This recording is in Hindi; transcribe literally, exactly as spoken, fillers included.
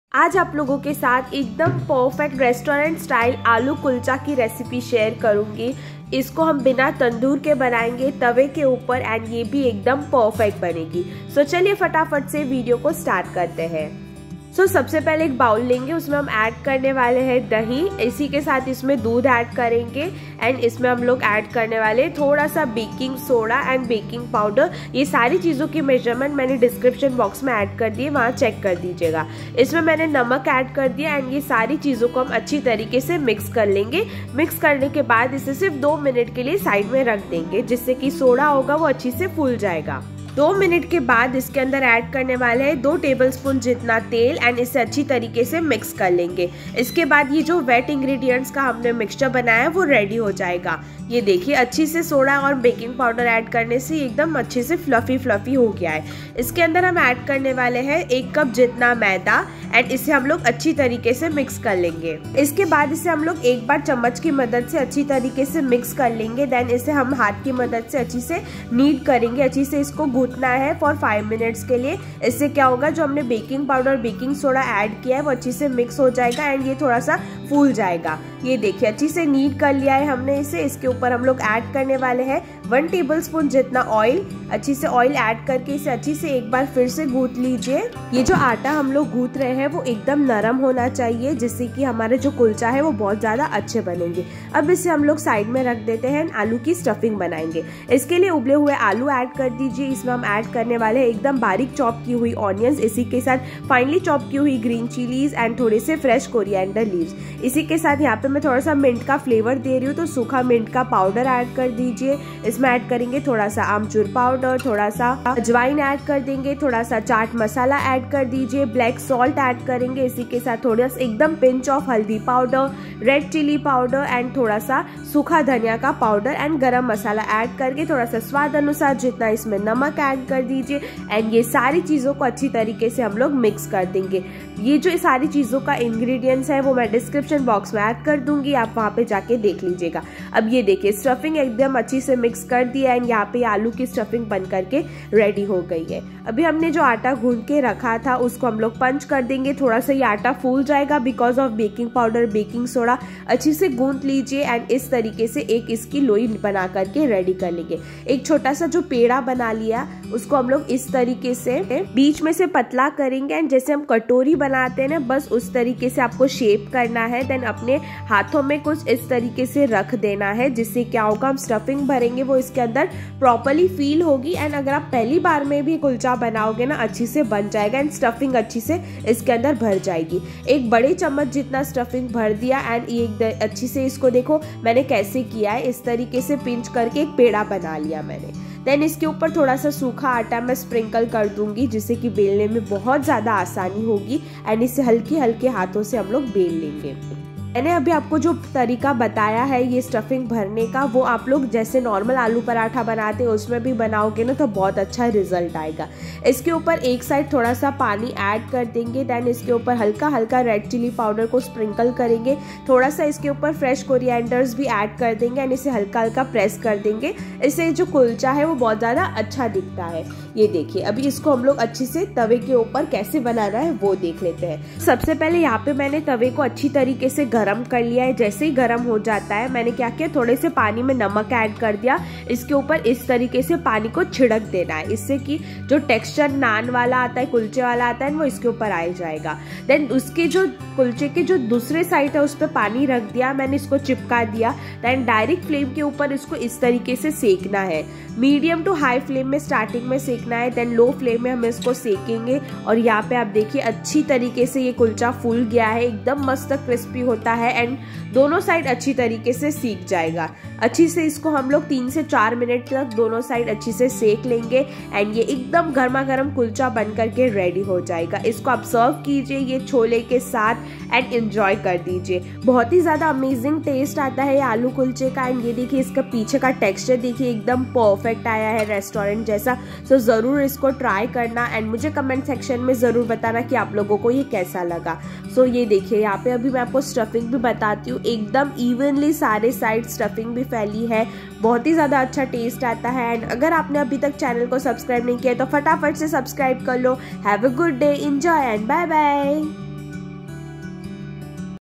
आज आप लोगों के साथ एकदम परफेक्ट रेस्टोरेंट स्टाइल आलू कुलचा की रेसिपी शेयर करूंगी। इसको हम बिना तंदूर के बनाएंगे तवे के ऊपर एंड ये भी एकदम परफेक्ट बनेगी। सो चलिए फटाफट से वीडियो को स्टार्ट करते हैं। सो so, सबसे पहले एक बाउल लेंगे, उसमें हम ऐड करने वाले हैं दही, इसी के साथ इसमें दूध ऐड करेंगे एंड इसमें हम लोग ऐड करने वाले हैं थोड़ा सा baking soda and baking powder. ये सारी चीज़ों की मेजरमेंट मैंने डिस्क्रिप्शन बॉक्स में ऐड कर दी है, वहाँ चेक कर दीजिएगा। इसमें मैंने नमक ऐड कर दिया एंड ये सारी चीज़ों को हम अच्छी तरीके से मिक्स कर लेंगे। मिक्स करने के बाद इसे सिर्फ दो मिनट के लिए साइड में रख देंगे, जिससे कि सोडा होगा वो अच्छी से फूल जाएगा। दो मिनट के बाद इसके अंदर ऐड करने वाले हैं दो टेबलस्पून जितना तेल एंड इसे अच्छी तरीके से मिक्स कर लेंगे। इसके बाद ये जो वेट इंग्रेडिएंट्स का हमने मिक्सचर बनाया है वो रेडी हो जाएगा। ये देखिए अच्छी से सोडा और बेकिंग पाउडर ऐड करने से एकदम अच्छे से फ्लफी फ्लफी हो गया है। इसके अंदर हम ऐड करने वाले हैं एक कप जितना मैदा एंड इसे हम लोग अच्छी तरीके से मिक्स कर लेंगे। इसके बाद इसे हम लोग एक बार चम्मच की मदद से अच्छी तरीके से मिक्स कर लेंगे। देन इसे हम हाथ की मदद से अच्छी से नीड करेंगे। अच्छी से इसको गूंथना है फॉर फाइव मिनट्स के लिए। इससे क्या होगा, जो हमने baking powder baking soda add किया है वो अच्छी से मिक्स हो जाएगा एंड ये थोड़ा सा फूल जाएगा। ये देखिए अच्छी से नीड कर लिया है हमने इसे। इसके ऊपर हम लोग ऐड करने वाले हैं वन टेबलस्पून जितना ऑयल। अच्छी से ऑयल ऐड करके इसे अच्छी से एक बार फिर से गूंथ लीजिए। ये जो आटा हम लोग गूंथ रहे हैं वो एकदम नरम होना चाहिए, जिससे कि हमारे जो कुलचा है वो बहुत ज्यादा अच्छे बनेंगे। अब इसे हम लोग साइड में रख देते हैं, आलू की स्टफिंग बनाएंगे। इसके लिए उबले हुए आलू ऐड कर दीजिए। इसमें हम ऐड करने वाले हैं एकदम बारीक चॉप की हुई ऑनियंस, इसी के साथ फाइनली चॉप की हुई ग्रीन चिलीज एंड थोड़े से फ्रेश कोरिएंडर लीव्स। इसी के साथ यहाँ पे मैं थोड़ा सा मिंट का फ्लेवर दे रही हूँ, तो सूखा मिंट का पाउडर ऐड कर दीजिए। इसमें ऐड करेंगे थोड़ा सा आमचूर पाउडर, थोड़ा सा अजवाइन ऐड कर देंगे, थोड़ा सा चाट मसाला ऐड कर दीजिए, ब्लैक सॉल्ट ऐड करेंगे। इसी के साथ थोड़ा सा एकदम पिंच ऑफ हल्दी powder, red chilli powder and थोड़ा सा सूखा धनिया का पाउडर एंड गरम मसाला ऐड करके थोड़ा सा स्वाद अनुसार जितना इसमें नमक ऐड कर दीजिए एंड ये सारी चीजों को अच्छी तरीके से हम लोग मिक्स कर देंगे। ये जो सारी चीजों का इंग्रेडिएंट्स है वो मैं डिस्क्रिप्शन बॉक्स में ऐड कर दूंगी, आप वहां पे जाके देख लीजिएगा। अब ये देखिए स्टफिंग एकदम अच्छी से मिक्स कर दिया एंड यहाँ पे आलू की स्टफिंग बन करके रेडी हो गई है। अभी हमने जो आटा गूंथ के रखा था उसको हम लोग पंच कर देंगे। थोड़ा सा ये आटा फूल जाएगा because of baking powder baking soda. अच्छी से गूंथ लीजिए एंड इस तरीके से एक इसकी लोई बना करके रेडी कर लेंगे। एक छोटा सा जो पेड़ा बना लिया उसको हम लोग इस तरीके से बीच में से पतला करेंगे एंड जैसे हम कटोरी बनाते हैं ना, बस उस तरीके से आपको शेप करना है। देन अपने हाथों में कुछ इस तरीके से रख देना है, जिससे क्या होगा, हम स्टफिंग भरेंगे वो इसके अंदर प्रॉपर्ली फील होगी एंड अगर आप पहली बार में भी कुलचा बनाओगे ना अच्छी से बन जाएगा एंड स्टफिंग अच्छी से इसके अंदर भर जाएगी। एक बड़े चम्मच जितना स्टफिंग भर दिया एंड ये अच्छी से इसको देखो मैंने कैसे किया है, इस तरीके से पिंच करके एक पेड़ा बना लिया मैंने। देन इसके ऊपर थोड़ा सा सूखा आटा मैं स्प्रिंकल कर दूंगी, जिससे कि बेलने में बहुत ज़्यादा आसानी होगी एंड इसे हल्के हल्के हाथों से हम लोग बेल लेंगे। मैंने अभी आपको जो तरीका बताया है ये स्टफिंग भरने का, वो आप लोग जैसे नॉर्मल आलू पराठा बनाते हैं उसमें भी बनाओगे ना तो बहुत अच्छा रिजल्ट आएगा। इसके ऊपर एक साइड थोड़ा सा पानी ऐड कर देंगे। देन इसके ऊपर हल्का हल्का रेड चिली पाउडर को स्प्रिंकल करेंगे। थोड़ा सा इसके ऊपर फ्रेश कोरिएंडर्स भी ऐड कर देंगे एंड इसे हल्का हल्का प्रेस कर देंगे। इससे जो कुलचा है वो बहुत ज़्यादा अच्छा दिखता है। ये देखिए अभी इसको हम लोग अच्छे से तवे के ऊपर कैसे बनाना है वो देख लेते हैं। सबसे पहले यहाँ पे मैंने तवे को अच्छी तरीके से गरम कर लिया है। जैसे ही गरम हो जाता है मैंने क्या किया, थोड़े से पानी में नमक ऐड कर दिया। इसके ऊपर इस तरीके से पानी को छिड़क देना है, इससे कि जो टेक्सचर नान वाला आता है कुलचे वाला आता है वो इसके ऊपर आ जाएगा। देन उसके जो कुलचे के जो दूसरे साइड है उस पर पानी रख दिया, मैंने इसको चिपका दिया। देन डायरेक्ट फ्लेम के ऊपर इसको इस तरीके से सेकना है। मीडियम टू हाई फ्लेम में स्टार्टिंग में सेकना है, देन लो फ्लेम में हम इसको सेकेंगे। और यहाँ पे आप देखिए अच्छी तरीके से ये कुलचा फूल गया है, एकदम मस्त क्रिस्पी होता है एंड दोनों साइड अच्छी तरीके से सीख जाएगा। अच्छी से इसको हम लोग तीन से चार मिनट तक दोनों साइड अच्छी से सेक लेंगे एंड ये एकदम गर्मा गर्म कुलचा बन करके रेडी हो जाएगा। इसको आप सर्व कीजिए ये छोले के साथ एंड एंजॉय कर दीजिए। बहुत ही ज़्यादा अमेजिंग टेस्ट आता है ये आलू कुलचे का एंड ये देखिए इसका पीछे का टेक्सचर देखिए एकदम परफेक्ट आया है रेस्टोरेंट जैसा। सो ज़रूर इसको ट्राई करना एंड मुझे कमेंट सेक्शन में ज़रूर बताना कि आप लोगों को ये कैसा लगा। सो ये देखिए यहाँ पे अभी मैं आपको स्टफिंग भी बताती हूँ, एकदम इवनली सारे साइड स्टफिंग भी फैली है, बहुत ही ज़्यादा अच्छा टेस्ट आता है। एंड अगर आपने अभी तक चैनल को सब्सक्राइब नहीं किया तो फटाफट से सब्सक्राइब कर लो। Have a good day, enjoy and bye bye.